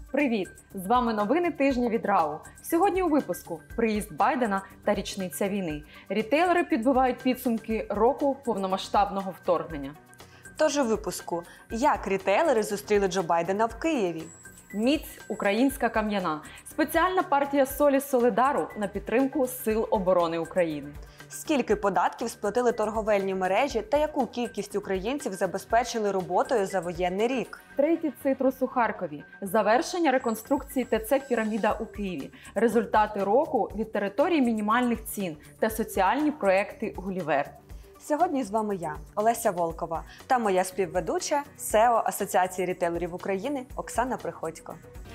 Привіт! З вами новини тижня від РАУ. Сьогодні у випуску приїзд Байдена та річниця війни. Рітейлери підбивають підсумки року повномасштабного вторгнення. Тож у випуску, як рітейлери зустріли Джо Байдена в Києві? Міць українська кам'яна. Спеціальна партія солі Солидару на підтримку Сил оборони України. Скільки податків сплатили торговельні мережі та яку кількість українців забезпечили роботою за воєнний рік? Третій цитрус у Харкові. Завершення реконструкції ТЦ «Піраміда» у Києві. Результати року від території мінімальних цін та соціальні проекти «Гулівер». Сьогодні з вами я, Олеся Волкова, та моя співведуча СЕО Асоціації рітейлерів України Оксана Приходько.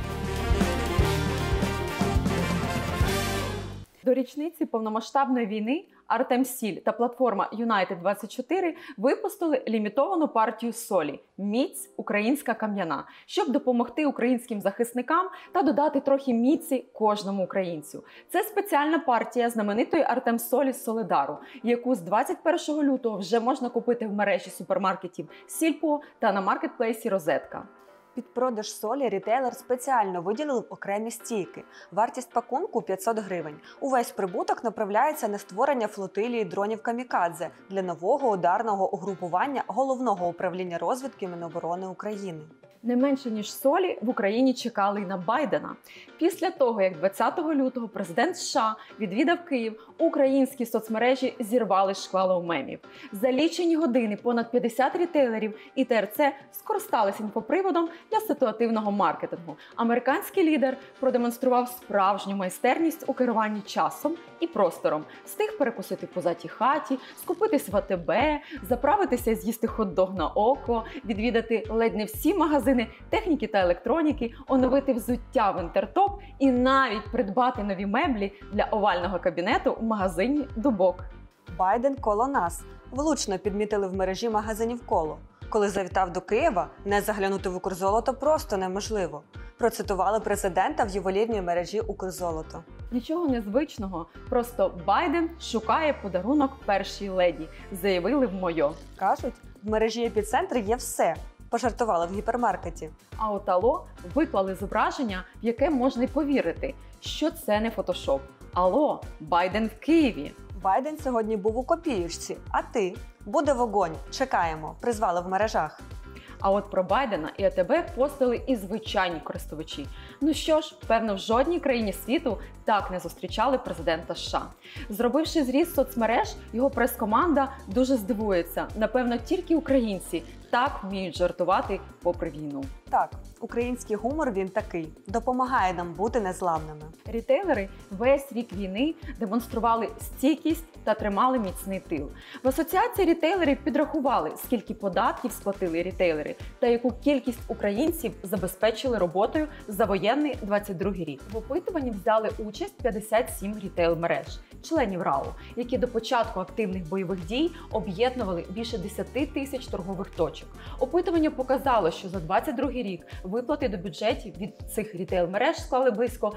До річниці повномасштабної війни Артем Сіль та платформа United24 випустили лімітовану партію солі «Міць українська кам'яна», щоб допомогти українським захисникам та додати трохи міці кожному українцю. Це спеціальна партія знаменитої Артем солі з Солидару, яку з 21 лютого вже можна купити в мережі супермаркетів Сільпо та на маркетплейсі Розетка. Під продаж солі рітейлер спеціально виділив окремі стійки. Вартість пакунку – 500 гривень. Увесь прибуток направляється на створення флотилії дронів «Камікадзе» для нового ударного угрупування Головного управління розвідки Міноборони України. Не менше, ніж солі, в Україні чекали й на Байдена. Після того, як 20 лютого президент США відвідав Київ, українські соцмережі зірвали шквалом мемів. За лічені години понад 50 рітейлерів і ТРЦ скористалися інфоприводом для ситуативного маркетингу. Американський лідер продемонстрував справжню майстерність у керуванні часом і простором. Встиг перекусити в позатій хаті, скупитись в АТБ, заправитися і з'їсти хот-дог на око, відвідати ледь не всі магазини техніки та електроніки, оновити взуття в Інтертоп і навіть придбати нові меблі для овального кабінету в магазині «Дубок». Байден коло нас. Влучно підмітили в мережі магазинів «Коло». Коли завітав до Києва, не заглянути в «Укрзолото» просто неможливо. Процитували президента в ювелірній мережі «Укрзолото». Нічого незвичного, просто Байден шукає подарунок першій леді, заявили в МОЙО. Кажуть, в мережі «Епіцентр» є все. Пожартували в гіпермаркеті. А от Алло виклали зображення, в яке можна й повірити, що це не фотошоп. Алло, Байден в Києві. Байден сьогодні був у копіюшці, а ти? Буде вогонь, чекаємо, призвали в мережах. А от про Байдена і АТБ постили і звичайні користувачі. Ну що ж, певно, в жодній країні світу так не зустрічали президента США. Зробивши зріз соцмереж, його прес-команда дуже здивується. Напевно, тільки українці так вміють жартувати попри війну. Так, український гумор він такий. Допомагає нам бути незламними. Рітейлери весь рік війни демонстрували стійкість та тримали міцний тил. В Асоціації рітейлерів підрахували, скільки податків сплатили рітейлери та яку кількість українців забезпечили роботою за воєнний 22-й рік. В опитуванні взяли участь 57 рітейл-мереж, членів РАУ, які до початку активних бойових дій об'єднували більше 10 тисяч торгових точок. Опитування показало, що за 22-й рік виплати до бюджетів від цих рітейл-мереж склали близько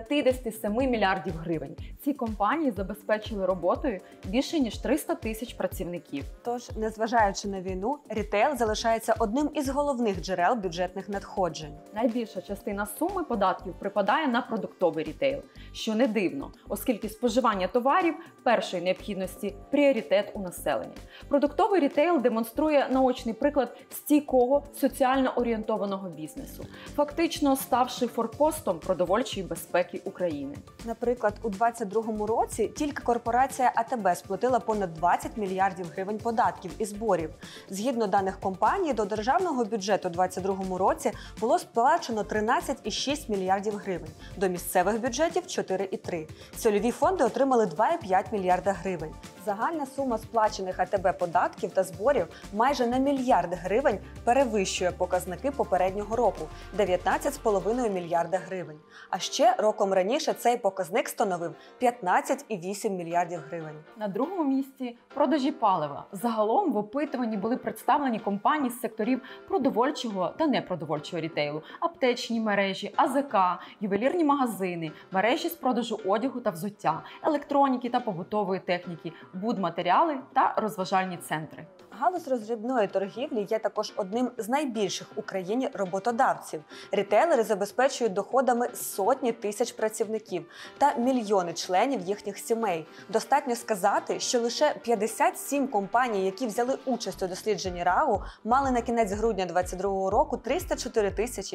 57 мільярдів гривень. Ці компанії забезпечили роботою більше ніж 300 тисяч працівників. Тож, незважаючи на війну, рітейл залишається одним із головних джерел бюджетних надходжень. Найбільша частина суми податків припадає на продуктовий рітейл, що не дивно, оскільки споживання товарів першої необхідності – пріоритет у населення. Продуктовий рітейл демонструє наочний приклад стійкого, соціально орієнтованого бізнесу, фактично ставши форпостом продовольчої безпеки України. Наприклад, у 2022 році тільки корпорація АТБ сплатила понад 20 мільярдів гривень податків і зборів. Згідно даних компанії, до державного бюджету у 2022 році було сплачено 13,6 мільярдів гривень, до місцевих бюджетів – 4,3. Цільові фонди отримали 2,5 мільярда гривень. Загальна сума сплачених АТБ податків та зборів майже на мільярд гривень перевищує показники попереднього року – 19,5 мільярда гривень. А ще роком раніше цей показник становив 15,8 мільярдів гривень. На другому місці – продажі палива. Загалом в опитуванні були представлені компанії з секторів продовольчого та непродовольчого рітейлу, аптечні мережі, АЗК, ювелірні магазини, мережі з продажу одягу та взуття, електроніки та побутової техніки, будматеріали та розважальні центри. Галузь роздрібної торгівлі є також одним з найбільших в Україні роботодавців. Рітейлери забезпечують доходами сотні тисяч працівників та мільйони членів їхніх сімей. Достатньо сказати, що лише 57 компаній, які взяли участь у дослідженні РАУ, мали на кінець грудня 2022 року 304 тисячі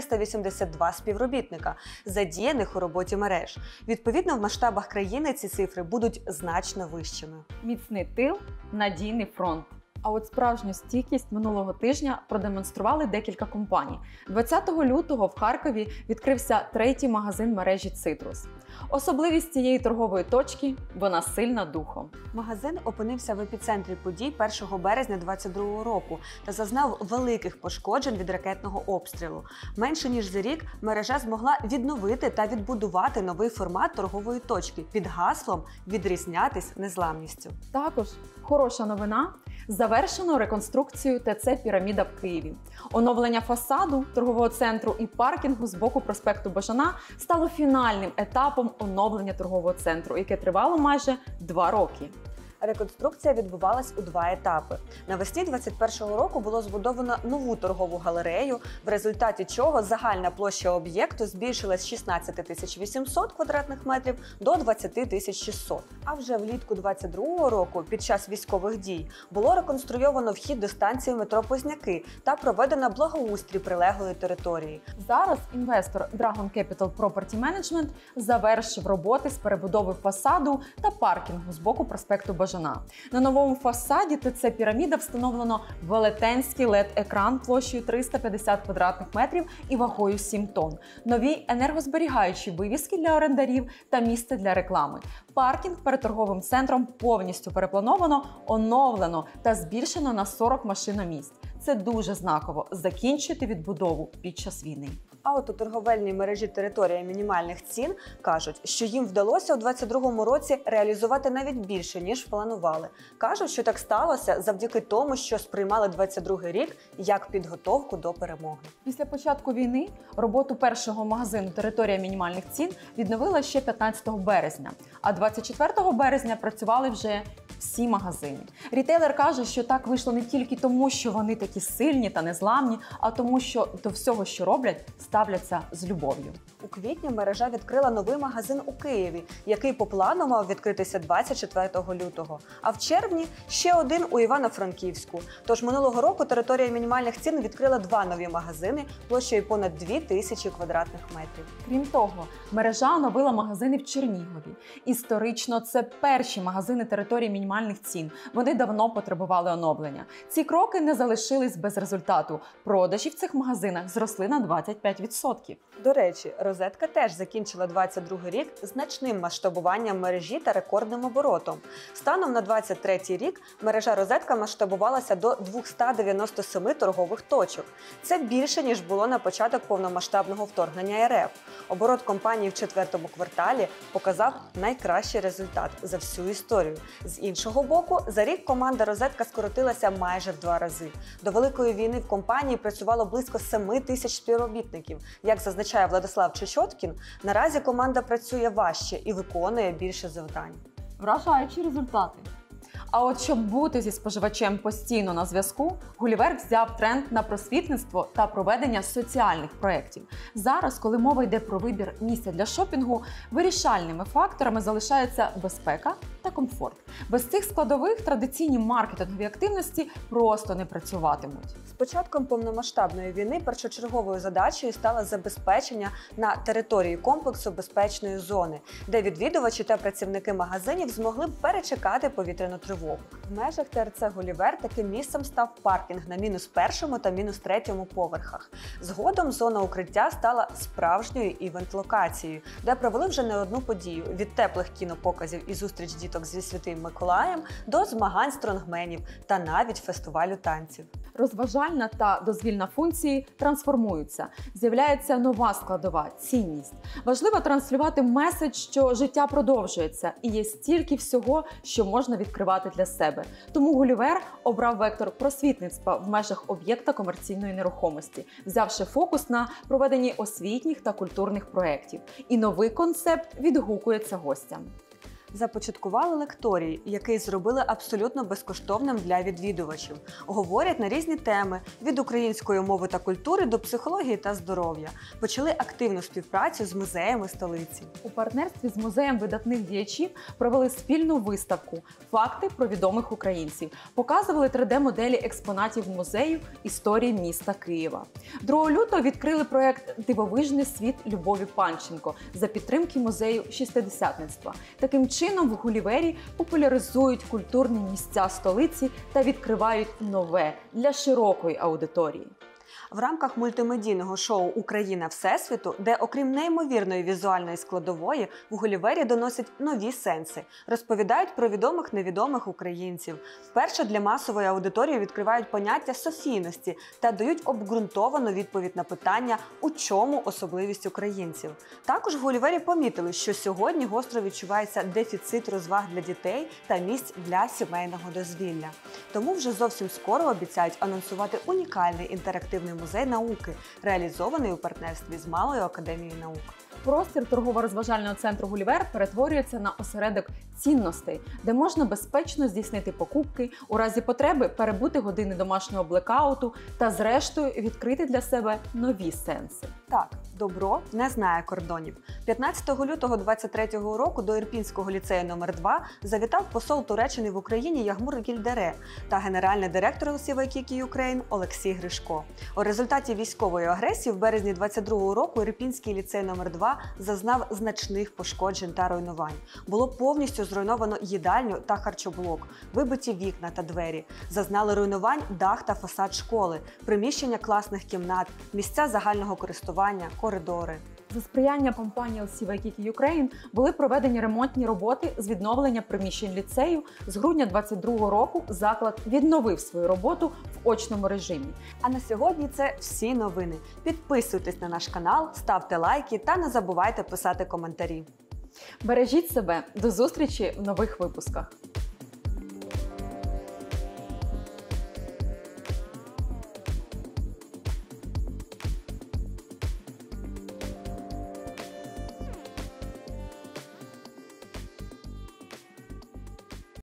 482 співробітника, задіяних у роботі мереж. Відповідно, в масштабах країни ці цифри будуть значно вищими. Міцний тил – надійний фронт. А от справжню стійкість минулого тижня продемонстрували декілька компаній. 20 лютого в Харкові відкрився третій магазин мережі «Цитрус». Особливість цієї торгової точки – вона сильна духом. Магазин опинився в епіцентрі подій 1 березня 2022 року та зазнав великих пошкоджень від ракетного обстрілу. Менше ніж за рік мережа змогла відновити та відбудувати новий формат торгової точки під гаслом «Відрізнятись незламністю». Також хороша новина – завершено реконструкцію ТЦ «Піраміда» в Києві. Оновлення фасаду торгового центру і паркінгу з боку проспекту Бажана стало фінальним етапом оновлення торгового центру, яке тривало майже 2 роки. Реконструкція відбувалась у 2 етапи. Навесні 2021 року було збудовано нову торгову галерею, в результаті чого загальна площа об'єкту збільшилась з 16 800 квадратних метрів до 20 600. А вже влітку 2022 року, під час військових дій, було реконструйовано вхід до станції метро Позняки та проведено благоустрій прилеглої території. Зараз інвестор Dragon Capital Property Management завершив роботи з перебудови фасаду та паркінгу з боку проспекту Бажана. На новому фасаді ТЦ «Піраміда» встановлено велетенський LED-екран площею 350 квадратних метрів і вагою 7 тонн, нові енергозберігаючі вивіски для орендарів та місце для реклами. Паркінг перед торговим центром повністю переплановано, оновлено та збільшено на 40 машиномісць. Це дуже знаково – закінчити відбудову під час війни. А от у торговельній мережі «Територія мінімальних цін» кажуть, що їм вдалося у 2022 році реалізувати навіть більше, ніж планували. Кажуть, що так сталося завдяки тому, що сприймали 2022 рік як підготовку до перемоги. Після початку війни роботу першого магазину «Територія мінімальних цін» відновила ще 15 березня, а 24 березня працювали вже всі магазини. Рітейлер каже, що так вийшло не тільки тому, що вони такі сильні та незламні, а тому, що до всього, що роблять, ставляться з любов'ю. У квітні мережа відкрила новий магазин у Києві, який по плану мав відкритися 24 лютого. А в червні ще один у Івано-Франківську. Тож минулого року «Територія мінімальних цін» відкрила 2 нові магазини площею понад 2000 квадратних метрів. Крім того, мережа оновила магазини в Чернігові. Історично це перші магазини «Території мінімальних цін». Вони давно потребували оновлення. Ці кроки не залишились без результату. Продажі в цих магазинах зросли на 25%. До речі, «Розетка» теж закінчила 2022 рік значним масштабуванням мережі та рекордним оборотом. Станом на 2023 рік мережа «Розетка» масштабувалася до 297 торгових точок. Це більше, ніж було на початок повномасштабного вторгнення РФ. Оборот компанії в 4-му кварталі показав найкращий результат за всю історію. З іншого боку, за рік команда «Розетка» скоротилася майже в 2 рази. До Великої війни в компанії працювало близько 7 тисяч співробітників. Як зазначає Владислав Чечоткін, наразі команда працює важче і виконує більше завдань. Вражаючі результати. А от щоб бути зі споживачем постійно на зв'язку, Гулівер взяв тренд на просвітництво та проведення соціальних проєктів. Зараз, коли мова йде про вибір місця для шопінгу, вирішальними факторами залишається безпека та комфорт. Без цих складових традиційні маркетингові активності просто не працюватимуть. З початком повномасштабної війни першочерговою задачею стало забезпечення на території комплексу безпечної зони, де відвідувачі та працівники магазинів змогли б перечекати повітряну тривогу. В межах ТРЦ «Гулівер» таким місцем став паркінг на -1 та -3 поверхах. Згодом зона укриття стала справжньою івент-локацією, де провели вже не одну подію – від теплих кінопоказів і зустріч діток зі Святим Миколаєм до змагань стронгменів та навіть фестивалю танців. Розважальна та дозвільна функції трансформуються. З'являється нова складова – цінність. Важливо транслювати меседж, що життя продовжується і є стільки всього, що можна відкривати для себе. Тому Гулівер обрав вектор просвітництва в межах об'єкта комерційної нерухомості, взявши фокус на проведенні освітніх та культурних проєктів. І новий концепт відгукується гостям. Започаткували лекторій, який зробили абсолютно безкоштовним для відвідувачів. Говорять на різні теми – від української мови та культури до психології та здоров'я. Почали активну співпрацю з музеями столиці. У партнерстві з музеєм видатних діячів провели спільну виставку «Факти про відомих українців». Показували 3D-моделі експонатів музею історії міста Києва. 2 лютого відкрили проєкт «Дивовижний світ Любові Панченко» за підтримки музею шістдесятництва. Таким чином в Гулівері популяризують культурні місця столиці та відкривають нове для широкої аудиторії. В рамках мультимедійного шоу «Україна Всесвіту», де окрім неймовірної візуальної складової, в Гулівері доносять нові сенси, розповідають про відомих-невідомих українців. Вперше для масової аудиторії відкривають поняття софійності та дають обґрунтовану відповідь на питання, у чому особливість українців. Також в Гулівері помітили, що сьогодні гостро відчувається дефіцит розваг для дітей та місць для сімейного дозвілля. Тому вже зовсім скоро обіцяють анонсувати унікальний інтерактивний музей науки, реалізований у партнерстві з Малою академією наук. Простір торгово-розважального центру «Гулівер» перетворюється на осередок цінностей, де можна безпечно здійснити покупки, у разі потреби перебути години домашнього блекауту та, зрештою, відкрити для себе нові сенси. Так, добро не знає кордонів. 15 лютого 2023 року до Ірпінського ліцею номер 2 завітав посол Туреччини в Україні Ягмур Гільдере та генеральний директор Сівайкікі Юкрейн Олексій Гришко. У результаті військової агресії в березні 2022 року Ірпінський ліцей номер 2 зазнав значних пошкоджень та руйнувань. Було повністю зруйновано їдальню та харчоблок, вибиті вікна та двері. Зазнали руйнувань дах та фасад школи, приміщення класних кімнат, місця загального користування, коридори. За сприяння компанії Сівайкікі Ukraine були проведені ремонтні роботи з відновлення приміщень ліцею. З грудня 2022 року заклад відновив свою роботу в очному режимі. А на сьогодні це всі новини. Підписуйтесь на наш канал, ставте лайки та не забувайте писати коментарі. Бережіть себе. До зустрічі в нових випусках.